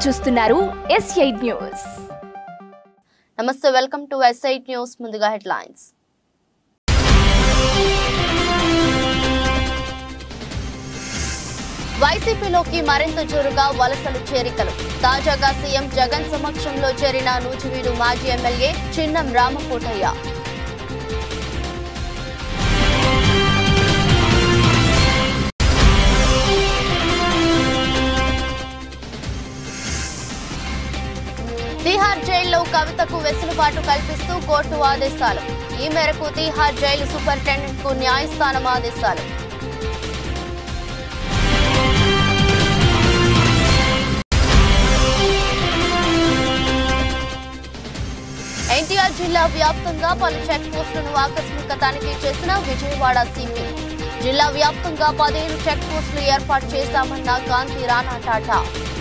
చూస్తున్నారు S8 news. నమస్తే, welcome to S8 news. ముందుగా హెడ్లైన్స్. వైసీపీలోకి మరింత జోరుగా వలసలు చేరికలు. తాజాగా సీఎం జగన్ సమక్షంలో చేరిన నూజివీడు మాజీ ఎమ్మెల్యే చిన్నం రామకోటయ్య. తిహార్ జైల్లో కవితకు వెసులుబాటు కల్పిస్తూ కోర్టు ఆదేశాలు. ఈ మేరకు తిహార్ జైలు సూపరింటెండెంట్ కు న్యాయస్థానం ఆదేశాలు. ఎన్టీఆర్ జిల్లా వ్యాప్తంగా పలు చెక్ పోస్టులను ఆకస్మిక తనిఖీ చేసిన విజయవాడ సిపి. జిల్లా వ్యాప్తంగా 15 చెక్ పోస్టులు ఏర్పాటు చేశామన్న కాంతి రాణా టాటా.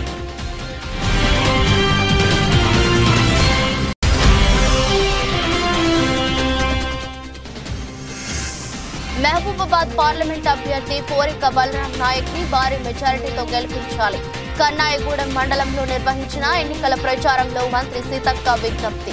మహబూబాబాద్ పార్లమెంట్ అభ్యర్థి పోరిక బలరాం నాయక్ ని భారీ మెజారిటీతో గెలిపించాలి. కన్నాయగూడెం మండలంలో నిర్వహించిన ఎన్నికల ప్రచారంలో మంత్రి సీతక్క విజ్ఞప్తి.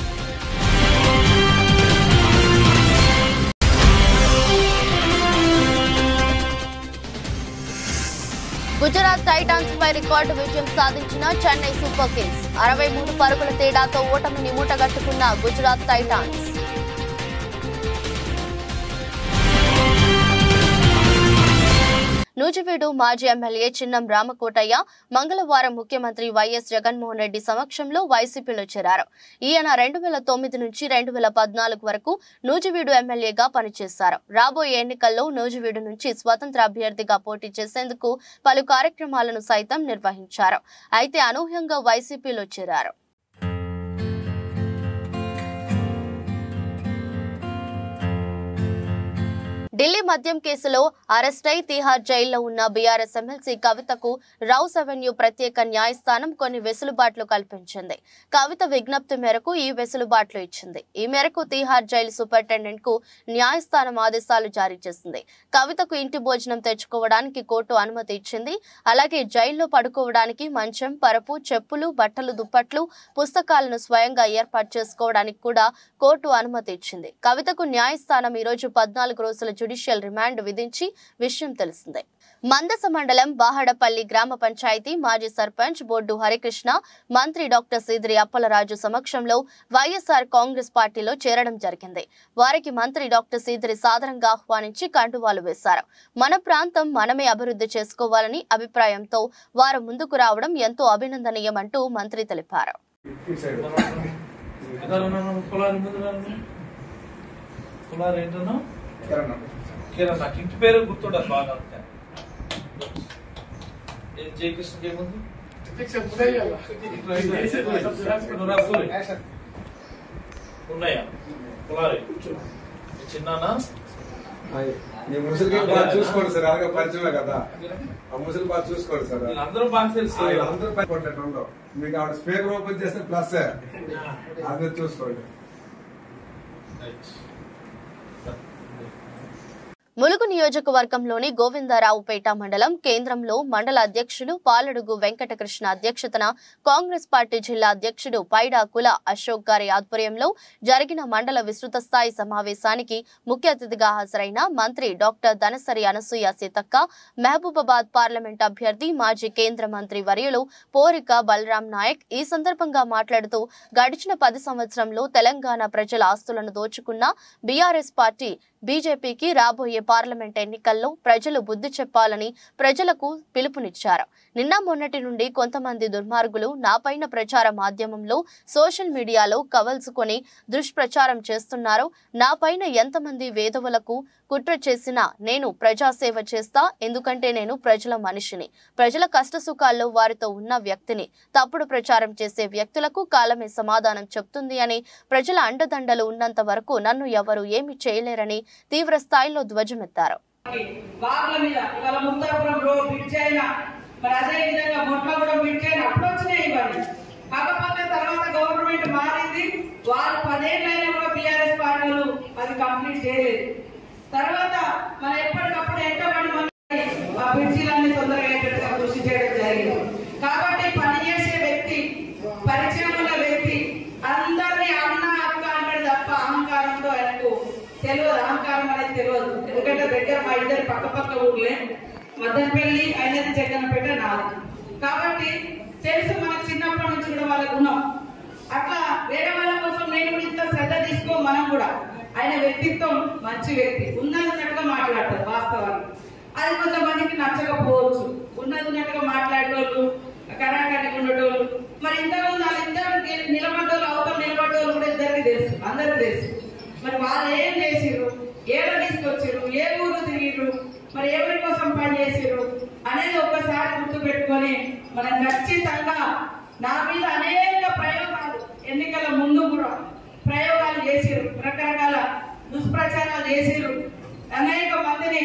గుజరాత్ టైటాన్స్ పై రికార్డు విజయం సాధించిన చెన్నై సూపర్ కింగ్స్. 63 పరుగుల తేడాతో ఓటమిని మూటగట్టుకున్న గుజరాత్ టైటాన్స్. నూజివీడు మాజీ ఎమ్మెల్యే చిన్నం రామకోటయ్య మంగళవారం ముఖ్యమంత్రి వైఎస్ జగన్మోహన్ రెడ్డి సమక్షంలో వైసీపీలో చేరారు. ఈయన 2009 నుంచి 2014 వరకు నూజివీడు ఎమ్మెల్యేగా పనిచేశారు. రాబోయే ఎన్నికల్లో నూజివీడు నుంచి స్వతంత్ర అభ్యర్థిగా పోటీ చేసేందుకు పలు కార్యక్రమాలను సైతం నిర్వహించారు. అయితే అనూహ్యంగా వైసీపీలో చేరారు. ఢిల్లీ మద్యం కేసులో అరెస్టై తిహార్ జైల్లో ఉన్న బీఆర్ఎస్ ఎమ్మెల్సీ కవితకు రౌస్ అవెన్యూ ప్రత్యేక న్యాయస్థానం కొన్ని వెసులుబాట్లు కల్పించింది. కవిత విజ్ఞప్తి మేరకు ఈ వెసులుబాట్లు ఇచ్చింది. ఈ మేరకు తిహార్ జైలు సూపరింటెండెంట్ కు న్యాయస్థానం ఆదేశాలు జారీ చేసింది. కవితకు ఇంటి భోజనం తెచ్చుకోవడానికి కోర్టు అనుమతి ఇచ్చింది. అలాగే జైల్లో పడుకోవడానికి మంచం, పరపు, చెప్పులు, బట్టలు, దుప్పట్లు, పుస్తకాలను స్వయంగా ఏర్పాటు చేసుకోవడానికి కూడా కోర్టు అనుమతి ఇచ్చింది. కవితకు న్యాయస్థానం ఈ రోజు 14 రోజుల జ్యుడిషియల్ రిమాండ్ విధించి విషయం తెలిసిందే. మందస మండలం బాహడపల్లి గ్రామ పంచాయతీ మాజీ సర్పంచ్ బొడ్డు హరికృష్ణ మంత్రి డాక్టర్ సీదిరి అప్పలరాజు సమక్షంలో వైఎస్ఆర్ కాంగ్రెస్ పార్టీలో చేరడం జరిగింది. వారికి మంత్రి డాక్టర్ సీదిరి సాదరంగా ఆహ్వానించి కండువాలు వేశారు. మన ప్రాంతం మనమే అభివృద్ధి చేసుకోవాలని అభిప్రాయంతో వారు ముందుకు రావడం ఎంతో అభినందనీయమంటూ మంత్రి తెలిపారు. ఇంటి పేరు గుర్తుండదు బాగా. జయకృష్ణ ఏముంది ఉన్నాయా కులారి చిన్నానా ముసలి బాగా చూసుకోండి సార్. అలాగే పరిచయమే కదా, ఆ ముసలి బాగా చూసుకోండి సార్. అందరూ బాగా తెలుసు. అందరూ పట్టుకుంటారు. మీకు ఆవిడ స్పీకర్ ఓపెన్ చేస్తే ప్లస్ అందరూ చూసుకోండి. ములుగు నియోజకవర్గంలోని గోవిందరావుపేట మండలం కేంద్రంలో మండల అధ్యక్షులు పాలడుగు వెంకటకృష్ణ అధ్యక్షతన కాంగ్రెస్ పార్టీ జిల్లా అధ్యక్షుడు పైడాకుల అశోక్ గారి ఆధ్వర్యంలో జరిగిన మండల విస్తృత స్థాయి సమావేశానికి ముఖ్య అతిథిగా హాజరైన మంత్రి డాక్టర్ ధనసరి అనసూయ సీతక్క, మహబూబాబాద్ పార్లమెంట్ అభ్యర్థి మాజీ కేంద్ర మంత్రి వర్యులు పోరిక బలరాం నాయక్ ఈ సందర్భంగా మాట్లాడుతూ గడిచిన 10 సంవత్సరంలో తెలంగాణ ప్రజల ఆస్తులను దోచుకున్న బీఆర్ఎస్ పార్టీ బీజేపీకి రాబోయే పార్లమెంట్ ఎన్నికల్లో ప్రజలు బుద్ధి చెప్పాలని ప్రజలకు పిలుపునిచ్చారు. నిన్న మొన్నటి నుండి కొంతమంది దుర్మార్గులు నాపైన ప్రచార మాధ్యమంలో సోషల్ మీడియాలో కవల్సుకొని దుష్ప్రచారం చేస్తున్నారు. నాపైన ఎంతమంది వేధవులకు కుట్ర చేసినా నేను ప్రజాసేవ చేస్తా. ఎందుకంటే నేను ప్రజల మనిషిని, ప్రజల కష్టసుఖాల్లో వారితో ఉన్న వ్యక్తిని. తప్పుడు ప్రచారం చేసే వ్యక్తులకు కాలమే సమాధానం చెప్తుంది అని, ప్రజల అండదండలు ఉన్నంత వరకు నన్ను ఎవరు ఏమి చేయలేరని తీవ్ర స్థాయిలో ధ్వజమెత్తారు. కాకపోతే తర్వాత గవర్నమెంట్ మారింది. వారు 10 ఏళ్ళైనా కూడా బీఆర్ఎస్ పార్టీలు అది కంప్లీట్ చేయలేదు. తర్వాత మనం ఎప్పటికప్పుడు ఎంతో మంది ఆ బ్రిడ్జిలన్నీ తొందరగా కృషి చేయడం జరిగింది. కాబట్టి పనిచేసే వ్యక్తి తెలియదు, అహంకారం అనేది తెలియదు. ఎందుకంటే దగ్గర మా ఇద్దరు పక్క ఊర్లే, మదనపల్లి అయినది జగన్పేట నాది. కాబట్టి తెలుసు మనకు చిన్నప్పటి నుంచి కూడా వాళ్ళకు ఉన్నాం. అట్లా వేరే వాళ్ళ కోసం నేను కూడా ఇంత శ్రద్ధ తీసుకో. మనం కూడా ఆయన వ్యక్తిత్వం మంచి వ్యక్తి, ఉన్నట్టుగా మాట్లాడతారు వాస్తవాన్ని. అది కొంతమందికి నచ్చకపోవచ్చు. ఉన్నట్టుగా మాట్లాడేటోళ్ళు, కరాకరికి ఉండేటోళ్ళు. మరి ఇంతకుముందు వాళ్ళిద్దరు నిలబడ్డోళ్ళు, అవతల నిలబడ్డోళ్ళు కూడా ఇద్దరికి తెలుసు, అందరికి తెలుసు. మరి వాళ్ళు ఏం చేసిర్రు, ఏదో తీసుకొచ్చారు, ఏ ఊరు తిరిగిరు, మరి ఎవరి కోసం పని చేసిర్రు అనేది ఒక్కసారి గుర్తు పెట్టుకొని మనం ఖచ్చితంగా నా మీద అనేక ప్రయోగాలు ఎన్నికల ముందు కూడా ప్రయోగాలు చేసిర్రు, రకరకాల దుష్ప్రచారాలు చేసిర్రు, అనేక మందిని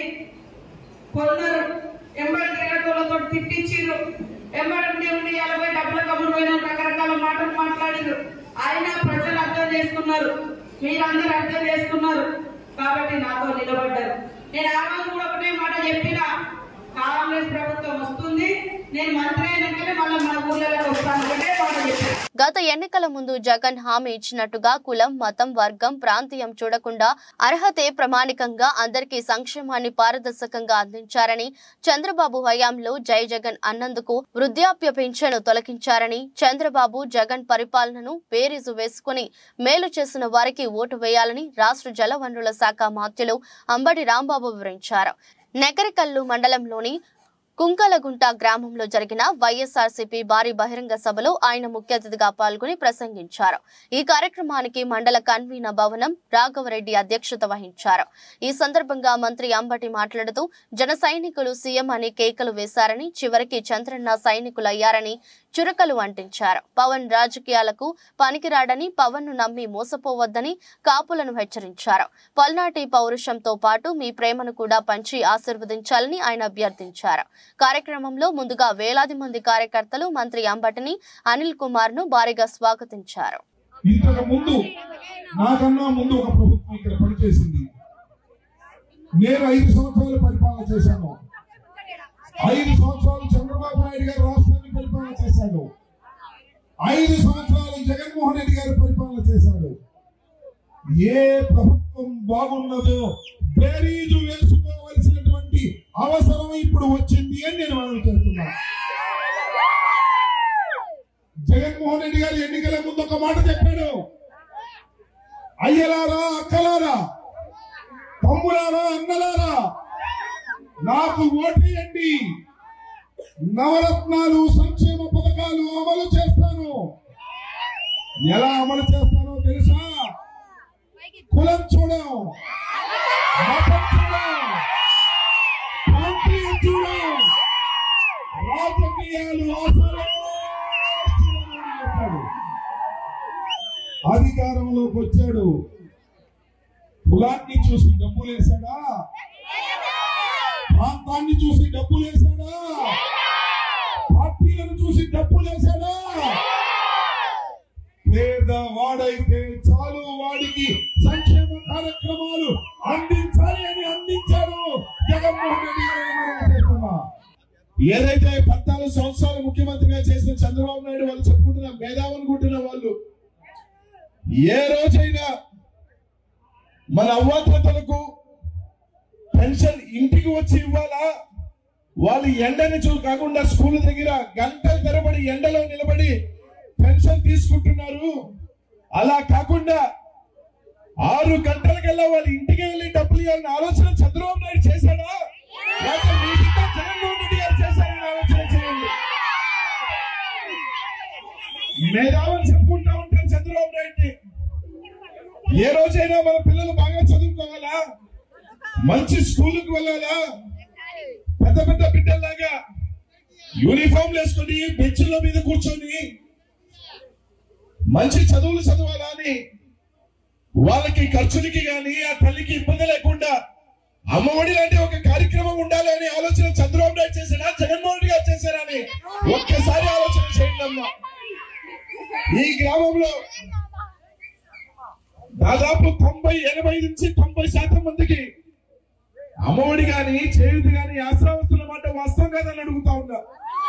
కొందరు ఎంబడి తిరగటోళ్ళతో తిట్టించిర్రు, ఎంబడి ఉండి 40 డబ్బుల కమ్ముడు పోయిన రకరకాల మాటలు మాట్లాడిరు. అయినా ప్రజలు అర్థం చేసుకున్నారు, మీరందరూ అర్థం చేసుకున్నారు కాబట్టి నాతో నిలబడ్డారు. నేను ఆ రోజు కూడా ఒకటే మాట చెప్పిన, కాంగ్రెస్ ప్రభుత్వం వస్తుంది, నేను మంత్రి అయినాకనే మళ్ళీ మన ఊళ్ళలోకి వస్తాను, ఒకటే మాట చెప్పాను. గత ఎన్నికల ముందు జగన్ హామీ ఇచ్చినట్టుగా కులం, మతం, వర్గం, ప్రాంతీయం చూడకుండా అర్హతే ప్రమాణికంగా అందరికీ సంక్షేమాన్ని పారదర్శకంగా అందించారని, చంద్రబాబు హయాంలో జై జగన్ అన్నందుకు వృద్ధాప్య పింఛను తొలగించారని, చంద్రబాబు జగన్ పరిపాలనను బేరీజు వేసుకుని మేలు చేసిన వారికి ఓటు వేయాలని రాష్ట్ర జలవనరుల శాఖ మంత్రులు అంబటి రాంబాబు వివరించారు. నకరికల్లు మండలంలోని కుంకలగుంట గ్రామంలో జరిగిన వైఎస్ఆర్సీపీ భారీ బహిరంగ సభలో ఆయన ముఖ్య అతిథిగా పాల్గొని ప్రసంగించారు. ఈ కార్యక్రమానికి మండల కన్వీనర్ భవనం రాఘవరెడ్డి అధ్యక్షత వహించారు. ఈ సందర్భంగా మంత్రి అంబటి మాట్లాడుతూ జన సైనికులు సీఎం అని కేకలు వేశారని, చివరికి చంద్రన్న సైనికులయ్యారని చురకలు అంటించారు. పవన్ రాజకీయాలకు పనికిరాడని, పవన్ ను నమ్మి మోసపోవద్దని కాపులను హెచ్చరించారు. పల్నాటి పౌరుషంతో పాటు మీ ప్రేమను కూడా పంచి ఆశీర్వదించాలని ఆయన అభ్యర్థించారు. కార్యక్రమంలో ముందుగా వేలాది మంది కార్యకర్తలు మంత్రి అంబటిని, అనిల్ కుమార్ ను భారీగా స్వాగతించారు. ఇంతకు ముందు నాకన్నా ముందు ఒక ప్రభుత్వం ఇక్కడ పనిచేసింది. నేను 5 సంవత్సరాలు పరిపాలన చేశాను. 5 సంవత్సరాలు చంద్రబాబు నాయుడు గారు రాష్ట్రాన్ని పరిపాలన చేశాడు. 5 సంవత్సరాలు జగన్మోహన్ రెడ్డి గారు పరిపాలన చేశాడు. ఏ ప్రభుత్వం బాగున్నదో బేరీజు వేసుకోవలసినటువంటి అవసరం ఇప్పుడు వచ్చింది అని నేను మనం చేస్తున్నా. జగన్మోహన్ రెడ్డి గారు ఎన్నికల ముందు ఒక మాట చెప్పాడు, అయ్యలారా, అక్కలారా, తమ్ములారా, అన్నలారా, నాకు ఓటేయండి, నవరత్నాలు సంక్షేమ పథకాలు అమలు చేస్తాను. ఎలా అమలు చేస్తానో తెలుసా? కులం చూడం, మతం చూడం, ప్రాంతీయం చూడం, రాజకీయాలు అవసరం. అధికారంలోకి వచ్చాడు, కులాన్ని చూసి డబ్బులు వేశాడా? ప్రాంతాన్ని చూసి డబ్బులు వేశాడా? పార్టీలను చూసి డబ్బులు వేశాడా? పేదవాడైతే చాలు, వాడికి సంక్షేమ కార్యక్రమాలు అందించాలి అని అందించారు జగన్మోహన్ రెడ్డి గారు. ఏదైతే 14 సంవత్సరాలు ముఖ్యమంత్రిగా చేసిన చంద్రబాబు నాయుడు వాళ్ళు చెప్పుకుంటున్న మేధావనుకుంటున్న వాళ్ళు ఏ రోజైనా మన అవ్వాతాతలకు పెన్షన్ ఇంటికి వచ్చి ఇవ్వాలా? వాళ్ళు ఎండని కాకుండా స్కూల్ దగ్గర గంటల తరబడి ఎండలో నిలబడి పెన్షన్ తీసుకుంటున్నారు. అలా కాకుండా 6 గంటలకల్లా వాళ్ళ ఇంటికి వెళ్ళి డబ్బులు ఇవ్వాలని ఆలోచన చంద్రబాబు నాయుడు చేశాడా? జగన్మోహన్ రెడ్డి గారు చేశారని ఆలోచన చేయండి. మేధావులు చెప్పుకుంటా ఉంటారు చంద్రబాబు నాయుడిని. ఏ రోజైనా మన పిల్లలు బాగా చదువుకోవాలా, మంచి స్కూల్కి వెళ్ళాలా, పెద్ద పెద్ద బిడ్డల్లాగా యూనిఫామ్లు వేసుకొని బెంచ్ల మీద కూర్చొని మంచి చదువులు చదవాలా అని వాళ్ళకి ఖర్చులకి గాని ఆ తల్లికి ఇబ్బంది లేకుండా అమ్మఒడి లాంటి ఒక కార్యక్రమం ఉండాలి అనే ఆలోచన చంద్రబాబు నాయుడు చేశారా, జగన్మోహన్ రెడ్డి గారు చేశారా అని ఒక్కసారి ఆలోచన చేయండి అమ్మా. ఈ గ్రామంలో దాదాపు 90-80 నుంచి 90% మందికి అమ్మఒడి గాని చేయుతి గాని ఆసరా వస్తున్న మాట వాస్తవం కాదని అడుగుతా ఉన్నా.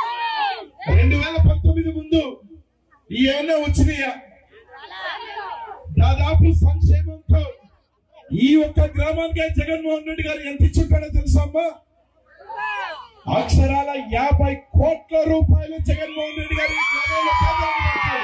2019 ముందు ఏమన్నా వచ్చినాయా? దాదాపు సంక్షేమంతో ఈ ఒక్క గ్రామానికే జగన్మోహన్ రెడ్డి గారు ఎంత ఇచ్చుంటాడో తెలుసా అమ్మా? అక్షరాల 50 కోట్ల రూపాయలు జగన్మోహన్ రెడ్డి గారు ఈ గ్రామంలో పేదలకు ఇచ్చారు.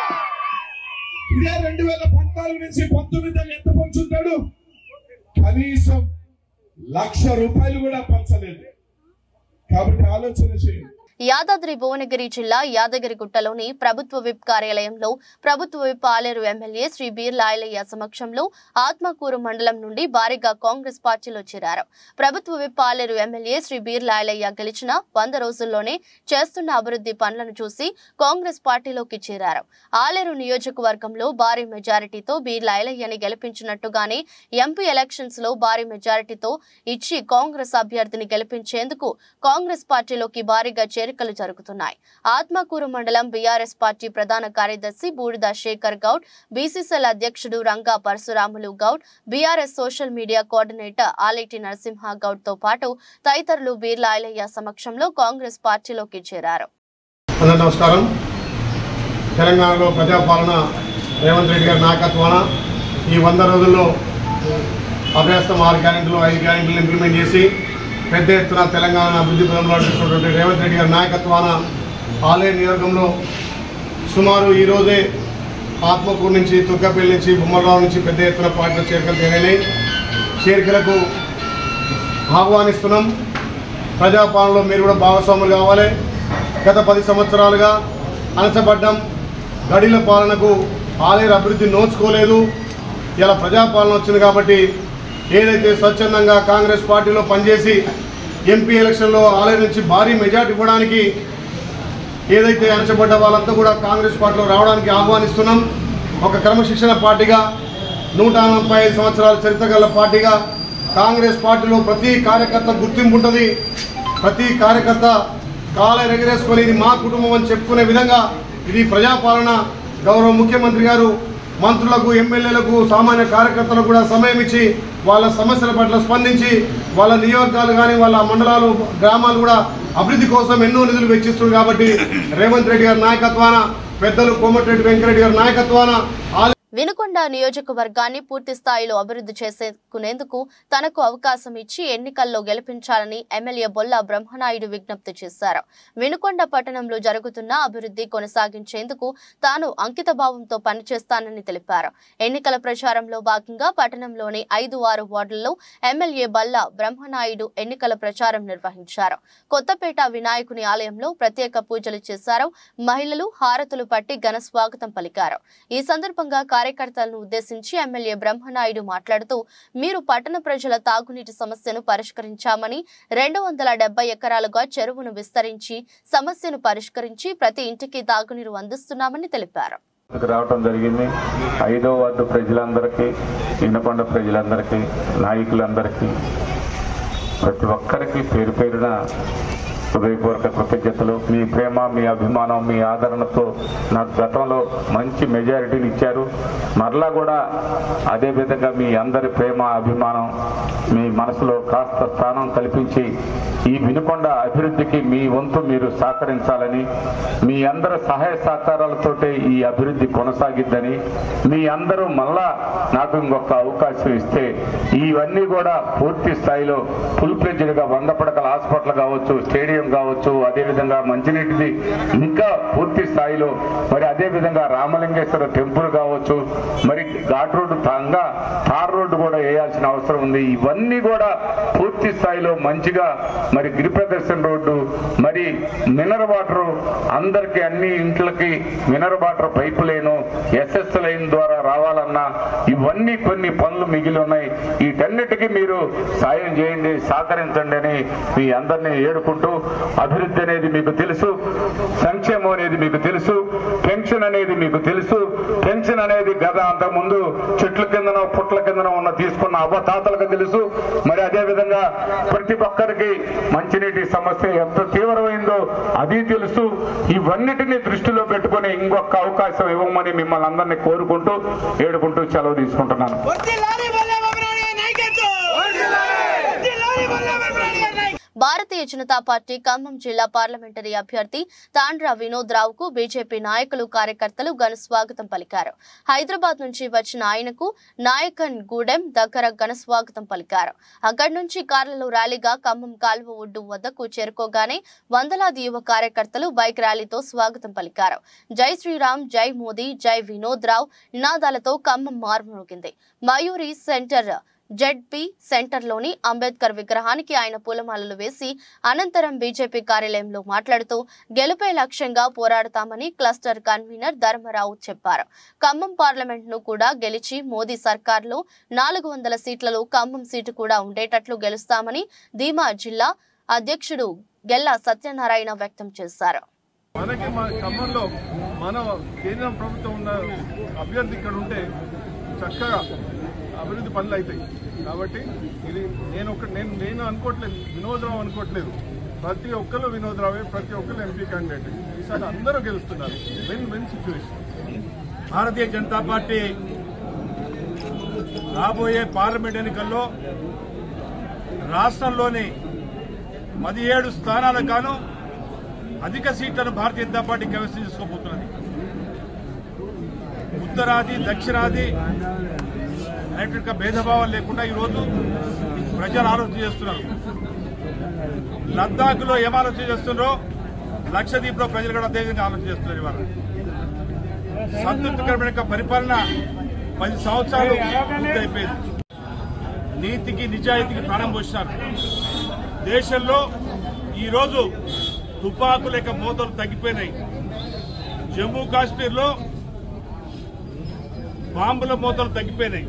ఇదే 2014 నుంచి 19 ఎంత పంచుంటాడు? కనీసం 1,00,000 రూపాయలు కూడా పంచలేదు. కాబట్టి ఆలోచన చేయండి. యాదాద్రి భువనగిరి జిల్లా యాదగిరిగుట్టలోని ప్రభుత్వ విప్ కార్యాలయంలో ప్రభుత్వ విప్ ఆలేరు ఎమ్మెల్యే శ్రీ బీర్లా ఐలయ్య సమక్షంలో ఆత్మకూరు మండలం నుండి భారీగా కాంగ్రెస్ పార్టీలో చేరారు. ప్రభుత్వ విప్ ఆలేరు ఎమ్మెల్యే శ్రీ బీర్లా ఐలయ్య గెలిచిన 100 రోజుల్లోనే చేస్తున్న అభివృద్ధి పనులను చూసి కాంగ్రెస్ పార్టీలోకి చేరారు. ఆలేరు నియోజకవర్గంలో భారీ మెజారిటీతో బీర్లా ఐలయ్యని గెలిపించినట్టుగానే ఎంపీ ఎలక్షన్స్ లో భారీ మెజారిటీతో ఇచ్చి కాంగ్రెస్ అభ్యర్థిని గెలిపించేందుకు కాంగ్రెస్ పార్టీలోకి భారీగా చేరికలు జరుగుతున్నాయి. ఆత్మకూరు మండలం బీఆర్ఎస్ పార్టీ ప్రధాన కార్యదర్శి బూడిద శేఖర్ గౌడ్, బీసీసీఎల్ అధ్యక్షుడు Ranga Parasuramulu Goud, BRS social media coordinator Aleti Narasimha Goud తో పాటు తదితరులు బీర్లా ఐలయ్య సమక్షంలో కాంగ్రెస్ పార్టీలోకి చేరారు. నమస్కారం. తెలంగాణలో ప్రజాపాలన రేవంత్ రెడ్డి గారి నాయకత్వాన ఈ 100 రోజుల్లో అభ్యాసం 6 గ్యారెంటీలు 5 గ్యారెంటీలు ఇంప్లిమెంట్ చేసి పెద్ద ఎత్తున తెలంగాణ అభివృద్ధి పదంలో నడుస్తున్నటువంటి రేవంత్ రెడ్డి గారి నాయకత్వాన ఆలేరు నియోజకంలో సుమారు ఈరోజే ఆత్మకూరు నుంచి, తుర్కపల్లి నుంచి, బొమ్మలరావు నుంచి పెద్ద ఎత్తున పార్టీలో చేరికలు జరిగినాయి. చేరికలకు ఆహ్వానిస్తున్నాం. ప్రజాపాలనలో మీరు కూడా భాగస్వాములు కావాలి. గత 10 సంవత్సరాలుగా అణచబడ్డం, గడిల పాలనకు ఆలేరు అభివృద్ధి నోచుకోలేదు. ఇలా ప్రజాపాలన వచ్చింది కాబట్టి ఏదైతే స్వచ్ఛందంగా కాంగ్రెస్ పార్టీలో పనిచేసి ఎంపీ ఎలక్షన్లో ఆలేరు నుంచి భారీ మెజార్టీ ఇవ్వడానికి ఏదైతే అణచబడ్డ వాళ్ళంతా కూడా కాంగ్రెస్ పార్టీలో రావడానికి ఆహ్వానిస్తున్నాం. ఒక క్రమశిక్షణ పార్టీగా 145 సంవత్సరాల చరిత్ర గల పార్టీగా కాంగ్రెస్ పార్టీలో ప్రతి కార్యకర్త గుర్తింపు ఉంటుంది. ప్రతి కార్యకర్త కాలర్ ఎగరేసుకొని ఇది మా కుటుంబం అని చెప్పుకునే విధంగా ఇది ప్రజాపాలన. గౌరవ ముఖ్యమంత్రి గారు మంత్రులకు, ఎమ్మెల్యేలకు, సామాన్య కార్యకర్తలకు కూడా సమయం ఇచ్చి వాళ్ళ సమస్యల పట్ల స్పందించి వాళ్ళ నియోజకాలు కానీ వాళ్ళ మండలాలు, గ్రామాలు కూడా అభివృద్ధి కోసం ఎన్నో నిధులు వెచ్చిస్తున్నారు. కాబట్టి రేవంత్ రెడ్డి గారి నాయకత్వాన, పెద్దలు కోమటిరెడ్డి వెంకరెడ్డి గారి నాయకత్వాన వినుకొండ నియోజకవర్గాన్ని పూర్తి స్థాయిలో అభివృద్ధి చేసుకునేందుకు తనకు అవకాశం ఇచ్చి ఎన్నికల్లో గెలిపించాలని ఎమ్మెల్యే బొల్లా బ్రహ్మనాయుడు విజ్ఞప్తి చేశారు. వినుకొండ పట్టణంలో జరుగుతున్న అభివృద్ధి కొనసాగించేందుకు తాను అంకితభావంతో పనిచేస్తానని తెలిపారు. ఎన్నికల ప్రచారంలో భాగంగా పట్టణంలోని 5-6 వార్డుల్లో ఎమ్మెల్యే బొల్లా బ్రహ్మనాయుడు ఎన్నికల ప్రచారం నిర్వహించారు. కొత్తపేట వినాయకుని ఆలయంలో ప్రత్యేక పూజలు చేశారు. మహిళలు హారతులు పట్టి ఘన స్వాగతం పలికారు. ఈ సందర్భంగా కార్యకర్తలను ఉద్దేశించి ఎమ్మెల్యే బ్రహ్మనాయుడు మాట్లాడుతూ, మీరు పట్టణ ప్రజల తాగునీటి సమస్యను పరిష్కరించామని 270 ఎకరాలుగా చెరువును విస్తరించి సమస్యను పరిష్కరించి ప్రతి ఇంటికి తాగునీరు అందిస్తున్నామని తెలిపారు. రావటం జరిగింది. 5వ వార్డు ప్రజలందరికీ, వినుకొండ ప్రజలందరికీ, నాయకులందరికీ, ప్రతి ఒక్కరికి పేరు పేరున హృదయపూర్వక కృతజ్ఞతలు. మీ ప్రేమ, మీ అభిమానం, మీ ఆదరణతో నాకు గతంలో మంచి మెజారిటీని ఇచ్చారు. మరలా కూడా అదే విధంగా మీ అందరి ప్రేమ, అభిమానం మీ మనసులో కాస్త స్థానం కల్పించి ఈ వినుకొండ అభివృద్ధికి మీ వంతు మీరు సహకరించాలని, మీ అందరి సహాయ సహకారాలతోటే ఈ అభివృద్ధి కొనసాగిద్దని, మీ అందరూ మళ్ళా నాకు ఇంకొక అవకాశం ఇస్తే ఇవన్నీ కూడా పూర్తి స్థాయిలో ఫుల్ ఫ్లెడ్జ్డ్గా 100 పడకల హాస్పిటల్ కావచ్చు, స్టేడియం కావచ్చు, అదేవిధంగా మంచినీటిది ఇంకా పూర్తి స్థాయిలో, మరి అదేవిధంగా రామలింగేశ్వర టెంపుల్ కావచ్చు, మరి ఘాట్ రోడ్డు తార్ రోడ్డు కూడా వేయాల్సిన అవసరం ఉంది. ఇవన్నీ కూడా పూర్తి స్థాయిలో మంచిగా, మరి గిరి ప్రదర్శన రోడ్డు, మరి మినరల్ వాటర్ అందరికీ అన్ని ఇంట్లకి mineral water pipe line SS line ద్వారా రావాలన్నా ఇవన్నీ కొన్ని పనులు మిగిలి ఉన్నాయి. వీటన్నిటికీ మీరు సాయం చేయండి, సహకరించండి అని మీ అందరినీ ఏడుకుంటూ, అభివృద్ధి అనేది మీకు తెలుసు, సంక్షేమం అనేది మీకు తెలుసు, పెన్షన్ అనేది మీకు తెలుసు. పెన్షన్ అనేది గత అంతకుముందు చెట్ల కిందనో పుట్ల కిందనో ఉన్న తీసుకున్న అవ్వతాతలకు తెలుసు. మరి అదేవిధంగా ప్రతి ఒక్కరికి మంచినీటి సమస్య ఎంత తీవ్రమైందో అది తెలుసు. ఇవన్నిటినీ దృష్టిలో పెట్టుకుని ఇంకొక అవకాశం ఇవ్వమని మిమ్మల్ని అందరినీ కోరుకుంటూ ఏడుకుంటూ సెలవు తీసుకుంటున్నాను. భారతీయ జనతా పార్టీ ఖమ్మం జిల్లా పార్లమెంటరీ అభ్యర్థి తాండ్ర వినోద్ రావుకు బీజేపీ నాయకులు కార్యకర్తలు ఘన స్వాగతం పలికారు. హైదరాబాద్ నుంచి వచ్చిన ఆయనకు నాయకన్ గూడెం దగ్గర ఘన స్వాగతం పలికారు. అక్కడి నుంచి కార్లలో ర్యాలీగా ఖమ్మం కాల్వ ఒడ్డు వద్దకు చేరుకోగానే వందలాది యువ కార్యకర్తలు బైక్ ర్యాలీతో స్వాగతం పలికారు. జై శ్రీరామ్, జై మోదీ, జై వినోద్ రావు నినాదాలతో ఖమ్మం మార్మోగింది. మయూరి సెంటర్ జెడ్పీ సెంటర్లోని అంబేద్కర్ విగ్రహానికి ఆయన పూలమాలలు వేసి అనంతరం బీజేపీ కార్యాలయంలో మాట్లాడుతూ గెలుపే లక్ష్యంగా పోరాడతామని క్లస్టర్ కన్వీనర్ ధర్మరావు చెప్పారు. ఖమ్మం పార్లమెంట్ను కూడా గెలిచి మోదీ సర్కార్లో 400 సీట్లలో ఖమ్మం సీటు కూడా ఉండేటట్లు గెలుస్తామని ధీమా జిల్లా అధ్యక్షుడు గెల్లా సత్యనారాయణ వ్యక్తం చేశారు. మనకి ఖమ్మంలో మన కేంద్ర ప్రభుత్వం ఉన్న అభ్యర్థి ఇక్కడ ఉంటే చక్కగా అభివృద్ధి పనులు అవుతాయి. కాబట్టి ఇది నేను అనుకోవట్లేదు, వినోదరావు అనుకోవట్లేదు. ప్రతి ఒక్కరు వినోదరావే, ప్రతి ఒక్కరు ఎంపీ క్యాండిడేట్. ఈసారి అందరూ గెలుస్తున్నారు. Win situation. Bharatiya Janata party రాబోయే పార్లమెంట్ ఎన్నికల్లో రాష్ట్రంలోని 17 స్థానాలకు గాను అధిక సీట్లను భారతీయ జనతా పార్టీ కైవసం చేసుకోబోతున్నది. ఉత్తరాది దక్షిణాది అనేటువంటి భేదభావం లేకుండా ఈరోజు ప్రజలు ఆలోచన చేస్తున్నారు. లద్దాఖ్లో ఏం ఆలోచన చేస్తున్నారో లక్షద్వీప్లో ప్రజలు కూడా అదేవిధంగా ఆలోచన చేస్తున్నారు. ఇవాళ సంతృప్తికరమైన పరిపాలన 10 సంవత్సరాలు పూర్తయిపోయింది. నీతికి నిజాయితీకి ప్రాణం పోసినారు. దేశంలో ఈరోజు తుపాకుల యొక్క మోతలు తగ్గిపోయినాయి. జమ్మూ కాశ్మీర్లో బాంబుల మోతలు తగ్గిపోయినాయి.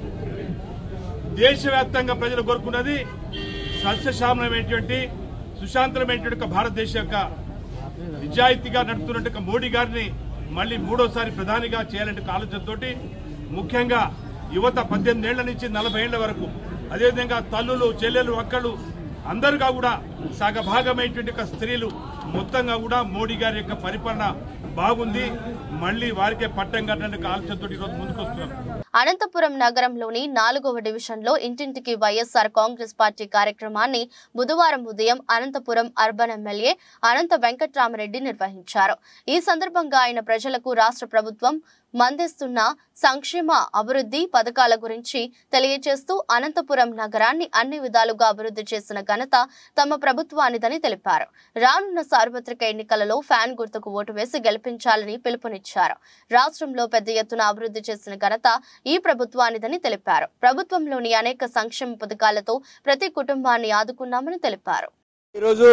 దేశవ్యాప్తంగా ప్రజలు కోరుకున్నది సస్యశ్యామలమైనటువంటి సుశాంతమైనటువంటి భారతదేశం యొక్క నిజాయితీగా నడుపుతున్నట్టు మోడీ గారిని మళ్లీ 3వసారి ప్రధానిగా చేయాలంటే ఆలోచనతో ముఖ్యంగా యువత 18 ఏళ్ల నుంచి 40 ఏళ్ల వరకు, అదేవిధంగా తల్లులు, చెల్లెలు, అక్కలు అందరుగా కూడా సగభాగమైనటువంటి స్త్రీలు మొత్తంగా కూడా మోడీ గారి యొక్క పరిపాలన బాగుంది, మళ్లీ వారికే పట్టం కట్టడానికి ఆలోచనతో ఈరోజు ముందుకు వస్తున్నారు. అనంతపురం నగరంలోని 4వ డివిజన్లో ఇంటింటికి వైఎస్ఆర్ కాంగ్రెస్ పార్టీ కార్యక్రమాన్ని బుధవారం ఉదయం అనంతపురం అర్బన్ ఎమ్మెల్యే అనంత వెంకట్రామరెడ్డి నిర్వహించారు. ఈ సందర్భంగా ఆయన ప్రజలకు రాష్ట్ర ప్రభుత్వం మందిస్తున్న సంక్షేమ అభివృద్ధి పథకాల గురించి తెలియజేస్తూ అనంతపురం నగరాన్ని అన్ని విధాలుగా అభివృద్ధి చేసిన ఘనత తమ ప్రభుత్వానిదని తెలిపారు. రానున్న సార్వత్రిక ఎన్నికలలో ఫ్యాన్ గుర్తుకు ఓటు వేసి గెలిపించాలని పిలుపునిచ్చారు. రాష్ట్రంలో పెద్ద ఎత్తున అభివృద్ధి చేసిన ఘనత ఈ ప్రభుత్వానిదని తెలిపారు. ప్రభుత్వంలోని అనేక సంక్షేమ పథకాలతో ప్రతి కుటుంబాన్ని ఆదుకున్నామని తెలిపారు. ఈరోజు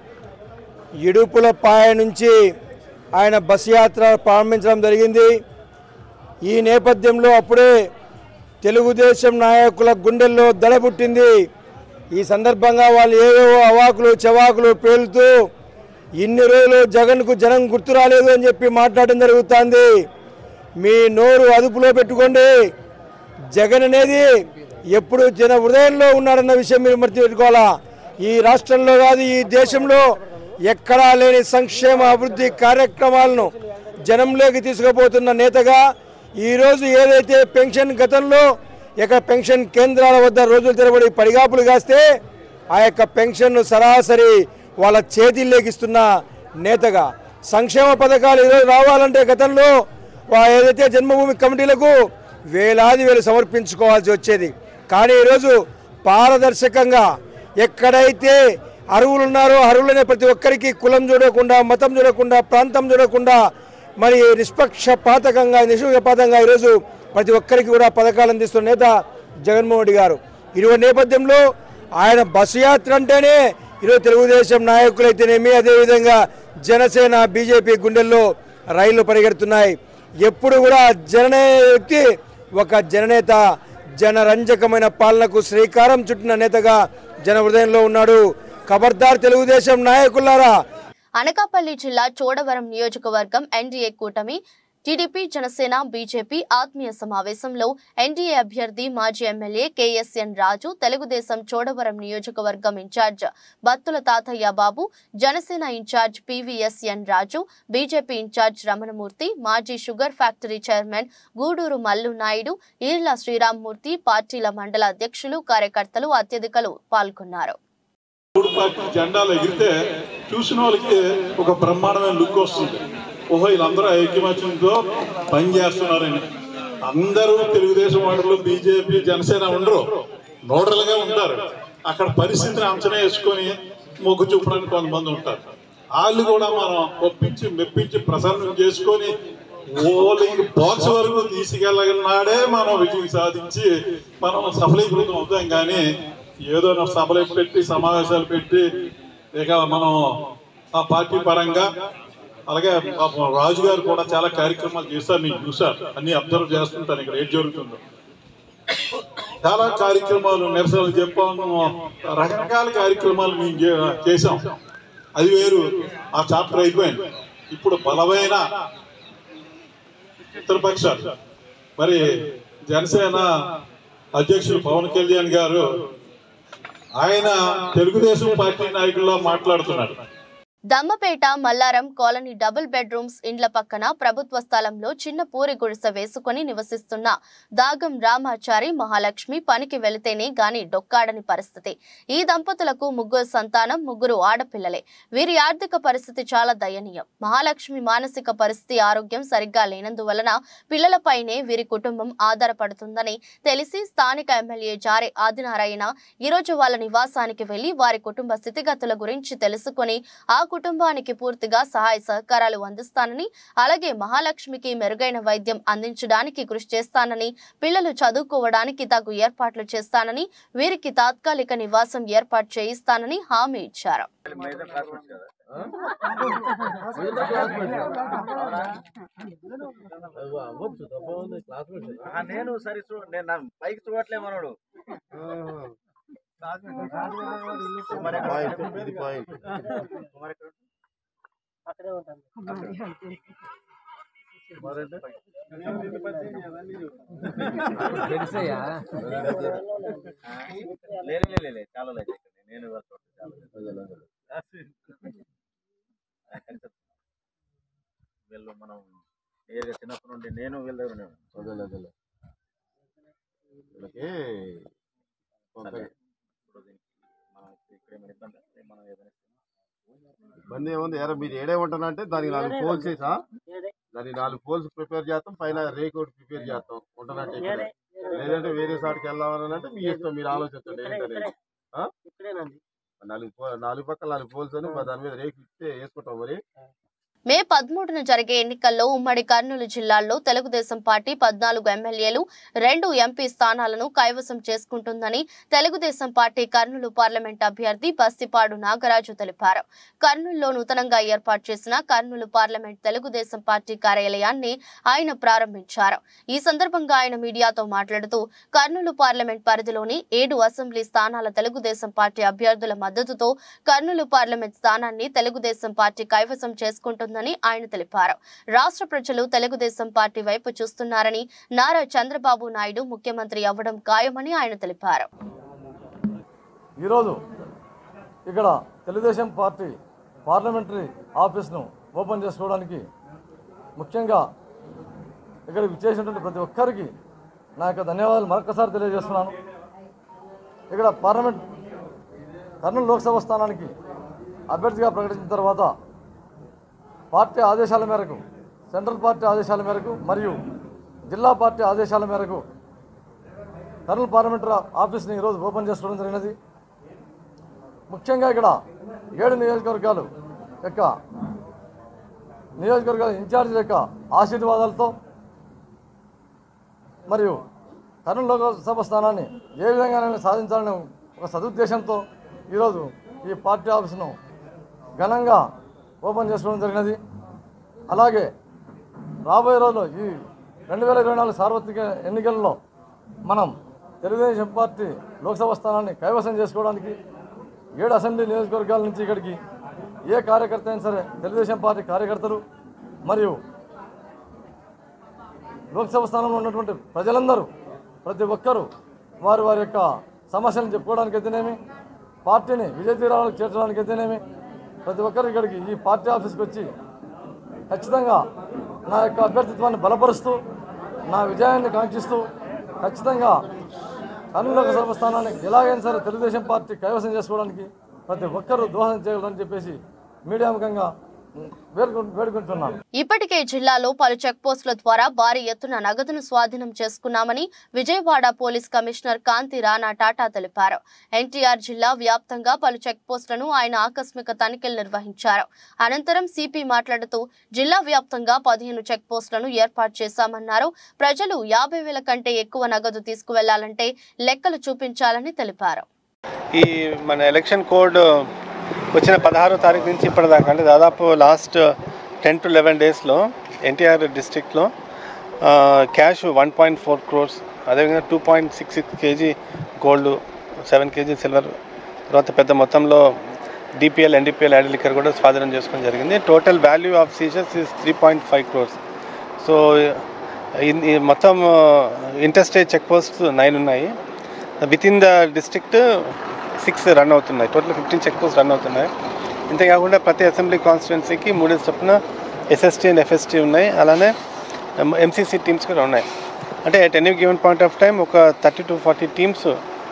ఇడుపులపాయ నుంచి ఆయన బస్ యాత్ర ప్రారంభించడం జరిగింది. ఈ నేపథ్యంలో అప్పుడే తెలుగుదేశం నాయకుల గుండెల్లో దడబుట్టింది. ఈ సందర్భంగా వాళ్ళు ఏవేవో అవాకులు చవాకులు పేలుతూ ఇన్ని రోజులు జగన్కు జనం గుర్తు రాలేదు అని చెప్పి మాట్లాడడం జరుగుతుంది. మీ నోరు అదుపులో పెట్టుకోండి. జగన్ అనేది ఎప్పుడు జన హృదయంలో ఉన్నాడన్న విషయం మీరు మర్చిపెట్టుకోవాలా. ఈ రాష్ట్రంలో కాదు, ఈ దేశంలో ఎక్కడా లేని సంక్షేమ అభివృద్ధి కార్యక్రమాలను జనంలోకి తీసుకుపోతున్న నేతగా ఈరోజు ఏదైతే పెన్షన్ గతంలో పెన్షన్ కేంద్రాల వద్ద రోజులు తరబడి పడిగాపులు కాస్తే ఆ యొక్క పెన్షన్ను సరాసరి వాళ్ళ చేతిల్లేకిస్తున్న నేతగా సంక్షేమ పథకాలు ఈరోజు రావాలంటే గతంలో ఏదైతే జన్మభూమి కమిటీలకు వేలాది వేలు సమర్పించుకోవాల్సి వచ్చేది. కానీ ఈరోజు పారదర్శకంగా ఎక్కడైతే అర్హులు ఉన్నారో అర్హులనే ప్రతి ఒక్కరికి కులం చూడకుండా, మతం చూడకుండా, ప్రాంతం చూడకుండా మరి నిష్పక్షపాతంగా ఈరోజు ప్రతి ఒక్కరికి కూడా పథకాలు అందిస్తున్న నేత జగన్మోహన్ రెడ్డి గారు. ఇటువంటి నేపథ్యంలో ఆయన బస్సు యాత్ర అంటేనే ఈరోజు తెలుగుదేశం నాయకులైతేనేమి, అదేవిధంగా జనసేన బీజేపీ గుండెల్లో రైళ్లు పరిగెడుతున్నాయి. ఎప్పుడు కూడా వ్యక్తి ఒక జననేత, జనరంజకమైన పాలనకు శ్రీకారం చుట్టిన నేతగా జన హృదయంలో ఉన్నాడు. ఖబర్దార్ తెలుగుదేశం నాయకులారా. అనకాపల్లి జిల్లా చోడవరం నియోజకవర్గం ఎన్డీఏ కూటమి టీడీపీ, జనసేన, బీజేపీ ఆత్మీయ సమావేశంలో ఎన్డీఏ అభ్యర్థి మాజీ ఎమ్మెల్యే కేఎస్ఎన్ రాజు, తెలుగుదేశం చోడవరం నియోజకవర్గం incharge Battula Tataiah Babu, Janasena incharge PVSN Raju, BJP incharge Ramanamurthy, మాజీ sugar factory chairman Guduru Mallu Naidu, Eerla Sriramamurthy, పార్టీల మండల అధ్యక్షులు, కార్యకర్తలు అత్యధికులు పాల్గొన్నారు. పార్టీ జెండాలు ఎగిరితే చూసిన వాళ్ళకి ఒక బ్రహ్మాండమైన లుక్ వస్తుంది. ఓహో వీళ్ళందరూ ఐక్యమత్యంతో పనిచేస్తున్నారని. అందరూ తెలుగుదేశం వాళ్ళు బీజేపీ జనసేన ఉండరు, నోడల్గా ఉంటారు. అక్కడ పరిస్థితిని అంచనా వేసుకొని మొగ్గు చూపడానికి కొంతమంది ఉంటారు. వాళ్ళు కూడా మనం ఒప్పించి మెప్పించి ప్రసన్నం చేసుకొని ఓలింగ్ బాక్స్ వరకు తీసుకెళ్ళగలనాడే మనం విజయం సాధించి మనం సఫలీకృతం అవుతాం. కానీ ఏదో సభలు పెట్టి సమావేశాలు పెట్టి ఇక మనం ఆ పార్టీ పరంగా అలాగే రాజు గారు కూడా చాలా కార్యక్రమాలు చేశారు. నేను చూశాను, అన్ని అబ్జర్వ్ చేస్తుంటాను ఇక్కడ ఏం జరుగుతుందో. చాలా కార్యక్రమాలు నిరసనలు చెప్పాము, రకరకాల కార్యక్రమాలు మేము చేసాం. అది వేరు, ఆ చాప్టర్ అయిపోయింది. ఇప్పుడు బలమైన మిత్రపక్షాలు మరి జనసేన అధ్యక్షులు పవన్ కళ్యాణ్ గారు ఆయన తెలుగుదేశం పార్టీ నాయకుల్లో మాట్లాడుతున్నారు. Dammapeta Mallaram colony double bedrooms ఇండ్ల పక్కన ప్రభుత్వ స్థలంలో చిన్న పూరి గుడిసె వేసుకుని నివసిస్తున్న దాగం రామాచారి మహాలక్ష్మి పనికి వెళితేనే గాని డొక్కాడని పరిస్థితి. ఈ దంపతులకు 3 సంతానం, 3 ఆడపిల్లలే. వీరి ఆర్థిక పరిస్థితి చాలా దయనీయం. మహాలక్ష్మి మానసిక పరిస్థితి, ఆరోగ్యం సరిగ్గా లేనందువలన పిల్లలపైనే వీరి కుటుంబం ఆధారపడుతుందని తెలిసి స్థానిక ఎమ్మెల్యే జారే ఆదినారాయణ ఈరోజు వాళ్ళ నివాసానికి వెళ్లి వారి కుటుంబ స్థితిగతుల గురించి తెలుసుకుని ఆ కుటుంబానికి పూర్తిగా సహాయ సహకారాలు అందిస్తానని, అలాగే మహాలక్ష్మికి మెరుగైన వైద్యం అందించడానికి కృషి చేస్తానని, పిల్లలు చదువుకోవడానికి తగు ఏర్పాట్లు చేస్తానని, వీరికి తాత్కాలిక నివాసం ఏర్పాటు చేయిస్తానని హామీ ఇచ్చారు. నేను సరే నేను పైకి చూడట్లే మనోడు లే చాలా లేదు నేను వీళ్ళు మనం నేరుగా చిన్నప్పటి నుండి నేను వీళ్ళ దగ్గర వీళ్ళకి ఇబ్బంది ఏముంది? ఎరా మీరు ఏడే ఉంటానంటే దానికి 4 పోల్స్ వేసా, దానికి 4 పోల్స్ ప్రిపేర్ చేస్తాం, పైన రేక్ ఒకటి ప్రిపేర్ చేస్తాం ఉంటానంటే. లేదంటే వేరే సాటికి వెళ్దామని అంటే మీ ఇష్టం, మీరు ఆలోచించండి. ఏంటనేది 4 పక్కల 4 పోల్స్ అని దాని మీద రేకు ఇస్తే వేసుకుంటాం. మరి మే 13న జరిగే ఎన్నికల్లో ఉమ్మడి కర్నూలు జిల్లాలో తెలుగుదేశం పార్టీ 14 ఎమ్మెల్యేలు 2 ఎంపీ స్థానాలను కైవసం చేసుకుంటుందని తెలుగుదేశం పార్టీ కర్నూలు పార్లమెంట్ అభ్యర్థి బస్తిపాడు నాగరాజు తెలిపారు. కర్నూలులో నూతనంగా ఏర్పాటు చేసిన కర్నూలు పార్లమెంట్ తెలుగుదేశం పార్టీ కార్యాలయాన్ని ఆయన ప్రారంభించారు. ఈ సందర్భంగా ఆయన మీడియాతో మాట్లాడుతూ కర్నూలు పార్లమెంట్ పరిధిలోని 7 అసెంబ్లీ స్థానాల తెలుగుదేశం పార్టీ అభ్యర్థుల మద్దతుతో కర్నూలు పార్లమెంట్ స్థానాన్ని తెలుగుదేశం పార్టీ కైవసం చేసుకుంటుంది ఆయన తెలిపారు. రాష్ట్ర ప్రజలు తెలుగుదేశం పార్టీ వైపు చూస్తున్నారని, నారా చంద్రబాబు నాయుడు ముఖ్యమంత్రి అవ్వడం ఖాయమని ఆయన తెలిపారు. ఈరోజు ఇక్కడ తెలుగుదేశం పార్టీ పార్లమెంటరీ ఆఫీస్ను ఓపెన్ చేసుకోవడానికి ముఖ్యంగా ఇక్కడ విచ్చేసినటువంటి ప్రతి ఒక్కరికి నా యొక్క ధన్యవాదాలు మరొకసారి తెలియజేస్తున్నాను. ఇక్కడ పార్లమెంట్ కర్నూలు లోక్సభ స్థానానికి అభ్యర్థిగా ప్రకటించిన తర్వాత పార్టీ ఆదేశాల మేరకు, సెంట్రల్ పార్టీ ఆదేశాల మేరకు మరియు జిల్లా పార్టీ ఆదేశాల మేరకు కర్నూలు పార్లమెంటరీ ఆఫీస్ని ఈరోజు ఓపెన్ చేసుకోవడం జరిగినది. ముఖ్యంగా ఇక్కడ 7 నియోజకవర్గాల ఇన్ఛార్జీల యొక్క ఆశీర్వాదాలతో మరియు కర్నూలు లోక్సభ స్థానాన్ని ఏ విధంగానైనా సాధించాలనే ఒక సదుద్దేశంతో ఈరోజు ఈ పార్టీ ఆఫీసును ఘనంగా ఓపెన్ చేసుకోవడం జరిగినది. అలాగే రాబోయే రోజుల్లో ఈ 2024 సార్వత్రిక ఎన్నికల్లో మనం తెలుగుదేశం పార్టీ లోక్సభ స్థానాన్ని కైవసం చేసుకోవడానికి 7 అసెంబ్లీ నియోజకవర్గాల నుంచి ఇక్కడికి ఏ కార్యకర్త అయినా సరే తెలుగుదేశం పార్టీ కార్యకర్తలు మరియు లోక్సభ స్థానంలో ఉన్నటువంటి ప్రజలందరూ ప్రతి ఒక్కరూ వారి వారి యొక్క సమస్యలను చెప్పుకోవడానికి అయితేనేమి, పార్టీని విజయ తీరాలకు చేర్చడానికి అయితేనేమి ప్రతి ఒక్కరు ఇక్కడికి ఈ పార్టీ ఆఫీస్కి వచ్చి ఖచ్చితంగా నా యొక్క అభ్యర్థిత్వాన్ని బలపరుస్తూ, నా విజయాన్ని కాంక్షిస్తూ ఖచ్చితంగా కర్నూలు లోక్సభ స్థానాన్ని ఎలాగైనా సరే తెలుగుదేశం పార్టీ కైవసం చేసుకోవడానికి ప్రతి ఒక్కరూ దోహదం చేయగలరని చెప్పేసి మీడియా ముఖంగా వేడుకుంటున్నాను. ఇప్పటికే జిల్లాలో పలు చెక్ పోస్టుల ద్వారా భారీ ఎత్తున నగదును స్వాధీనం చేసుకున్నామని విజయవాడ పోలీస్ కమిషనర్ కాంతి రాణా టాటా తెలిపారు. ఎన్టీఆర్ జిల్లా వ్యాప్తంగా పలు చెక్ పోస్టులను ఆయన ఆకస్మిక తనిఖీలు నిర్వహించారు. అనంతరం సిపి మాట్లాడుతూ జిల్లా వ్యాప్తంగా 15 చెక్ పోస్టులను ఏర్పాటు చేశామన్నారు. ప్రజలు 50,000 కంటే ఎక్కువ నగదు తీసుకువెళ్లాలంటే లెక్కలు చూపించాలని తెలిపారు. ఈ మన ఎలక్షన్ కోడ్ వచ్చిన 16వ తారీఖు నుంచి ఇప్పటిదాకా అంటే దాదాపు లాస్ట్ 10 to 11 డేస్లో ఎన్టీఆర్ డిస్ట్రిక్ట్లో క్యాష్ 1.4 crores, అదేవిధంగా 2.66 kg గోల్డ్, 7 kg సిల్వర్, తర్వాత పెద్ద మొత్తంలో డిపిఎల్, ఎన్డిపిఎల్, యాడ్ లిక్కర్ కూడా స్వాధీనం చేసుకోవడం జరిగింది. Total value of seizures is 3.5 crores. So మొత్తం ఇంటర్స్టేట్ చెక్ పోస్ట్ 9 ఉన్నాయి. With in the district 6 run అవుతున్నాయి. టోటల్ 15 చెక్ పోస్ట్ రన్ అవుతున్నాయి. ఇంతేకాకుండా ప్రతి అసెంబ్లీ కాన్స్టిట్యున్సీకి 3 చొప్పున ఎస్ఎస్టీ అండ్ ఎఫ్ఎస్టీ ఉన్నాయి. అలానే ఎంసీసీ టీమ్స్ కూడా ఉన్నాయి. అంటే at any given point of time ఒక 30 to 40 టీమ్స్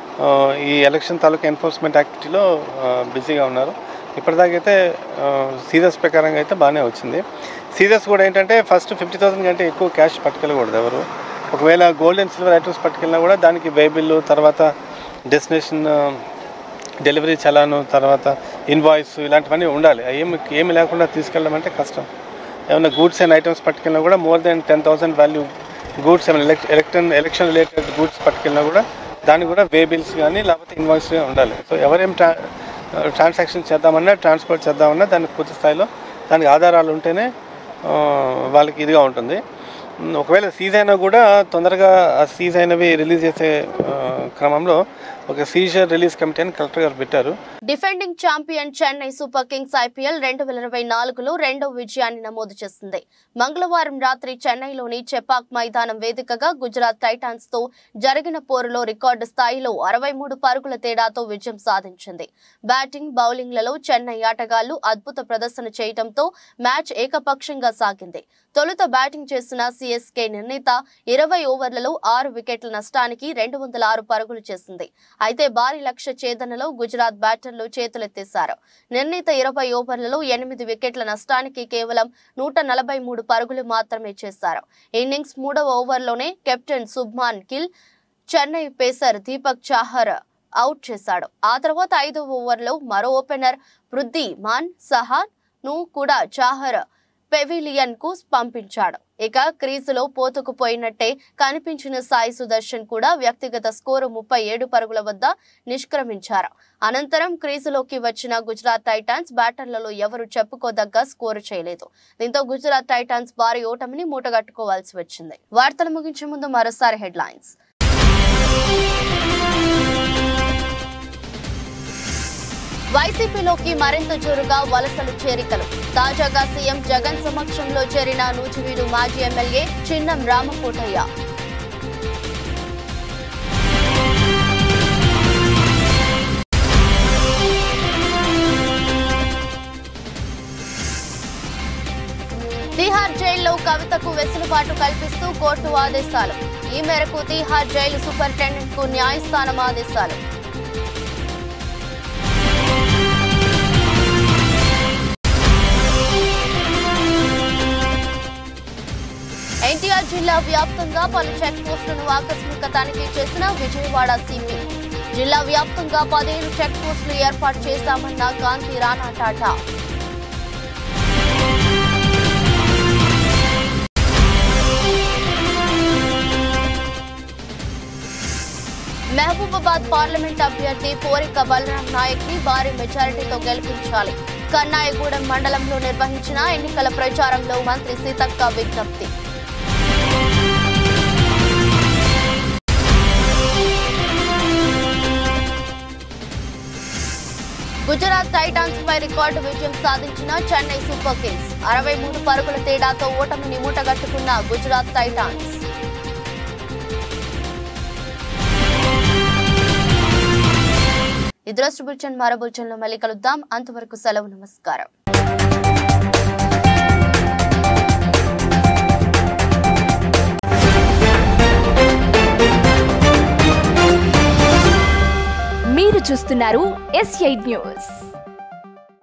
ఈ ఎలక్షన్ తాలూకా ఎన్ఫోర్స్మెంట్ యాక్టివిటీలో బిజీగా ఉన్నారు. ఇప్పటిదాకైతే సీజర్స్ ప్రకారంగా అయితే బాగానే వచ్చింది. సీజర్స్ కూడా ఏంటంటే ఫస్ట్ 50,000 కంటే ఎక్కువ క్యాష్ పట్టుకెళ్ళకూడదు ఎవరు. ఒకవేళ గోల్డ్ అండ్ సిల్వర్ ఐటమ్స్ పట్టుకెళ్ళినా కూడా దానికి వే బిల్లు, తర్వాత డెస్టినేషన్ డెలివరీ చలాను, తర్వాత ఇన్వాయిస్, ఇలాంటివన్నీ ఉండాలి. ఏమి లేకుండా తీసుకెళ్ళడం అంటే కష్టం. ఏమైనా గూడ్స్ అండ్ ఐటమ్స్ పట్టుకెళ్ళినా కూడా మోర్ దెన్ 10,000 వాల్యూ గూడ్స్, ఏమైనా ఎలక్షన్ రిలేటెడ్ గూడ్స్ పట్టుకెళ్ళినా కూడా దానికి కూడా వే బిల్స్ కానీ లేకపోతే ఇన్వాయిస్ ఉండాలి. సో ఎవరేం ట్రాన్సాక్షన్ చేద్దామన్నా, ట్రాన్స్పోర్ట్ చేద్దామన్నా దానికి పూర్తి స్థాయిలో దానికి ఆధారాలు ఉంటేనే వాళ్ళకి ఇదిగా ఉంటుంది. ఒకవేళ సీజ్ అయినా కూడా తొందరగా ఆ సీజ్ అయినవి రిలీజ్ చేసే క్రమంలో ఒక సీజర్ రిలీజ్ కమిటీ అని కలెక్టర్ గారు పెట్టారు. Defending champion Chennai super kings IPL 2024లో రెండవ విజయాన్ని నమోదు చేసింది. మంగళవారం రాత్రి చెన్నైలోని చెపాక్ మైదానం వేదికగా గుజరాత్ టైటాన్స్ తో జరిగిన పోరులో రికార్డు స్థాయిలో 63 పరుగుల తేడాతో విజయం సాధించింది. బ్యాటింగ్, బౌలింగ్లలో చెన్నై ఆటగాళ్లు అద్భుత ప్రదర్శన చేయడంతో మ్యాచ్ ఏకపక్షంగా సాగింది. తొలుత బ్యాటింగ్ చేసిన సిఎస్కే నిర్ణీత 20 ఓవర్లలో 6 వికెట్ల నష్టానికి 206 పరుగులు చేసింది. అయితే భారీ లక్ష్య ఛేదనలో గుజరాత్ బ్యాటర్లు చేతులెత్తేశారు. నిర్ణీత 20 ఓవర్లలో 8 వికెట్ల నష్టానికి కేవలం 143 పరుగులు మాత్రమే చేశారు. ఇన్నింగ్స్ 3వ ఓవర్లోనే captain Shubman Gill Chennai pacer Deepak Chahar out చేశాడు. ఆ తర్వాత 5వ ఓవర్లో మరో ఓపెనర్ వృద్ధిమాన్ సహా ను కూడా చాహర్ పెవిలియన్ కు పంపించాడు. ఇక క్రీజులో పోతుకుపోయినట్టే కనిపించిన సాయి సుదర్శన్ కూడా వ్యక్తిగత స్కోరు 37 పరుగుల వద్ద నిష్క్రమించారు. అనంతరం క్రీజులోకి వచ్చిన గుజరాత్ టైటాన్స్ బ్యాటర్లలో ఎవరు చెప్పుకోదగ్గ స్కోరు చేయలేదు. దీంతో గుజరాత్ టైటాన్స్ భారీ ఓటమిని మూటగట్టుకోవాల్సి వచ్చింది. వార్తలు ముగించే ముందు మరోసారి హెడ్లైన్స్. వైసీపీలోకి మరింత జోరుగా వలసలు చేరికలు. తాజాగా సీఎం జగన్ సమక్షంలో చేరిన నూజివీడు మాజీ ఎమ్మెల్యే చిన్నం రామకోటయ్య. తిహార్ జైల్లో కవితకు వెసులుబాటు కల్పిస్తూ కోర్టు ఆదేశాలు. ఈ మేరకు తిహార్ జైలు సూపరింటెండెంట్ కు న్యాయస్థానం ఆదేశాలు. ఎన్టీఆర్ జిల్లా వ్యాప్తంగా పలు చెక్ పోస్టులను ఆకస్మిక తనిఖీ చేసిన విజయవాడ సిపి. జిల్లా వ్యాప్తంగా 15 చెక్ పోస్టులు ఏర్పాటు చేశామన్న కాంతి రాణా టాటా. మహబూబాబాద్ పార్లమెంట్ అభ్యర్థి పోరిక బలరాం నాయక్ ని భారీ మెజారిటీతో గెలిపించాలి. కన్నాయగూడెం మండలంలో నిర్వహించిన ఎన్నికల ప్రచారంలో మంత్రి సీతక్క విజ్ఞప్తి. గుజరాత్ టైటాన్స్ పై రికార్డు విజయం సాధించిన చెన్నై సూపర్ కింగ్స్. 63 పరుగుల తేడాతో ఓటమిని మూటగట్టుకున్న గుజరాత్ టైటాన్స్. ఇద్రస్ట్ బులెటిన్ మరో బులెటిన్లో మళ్ళీ కలుద్దాం. అంతవరకు సెలవు, నమస్కారం. మీ మీరు చూస్తున్నారు S8 న్యూస్.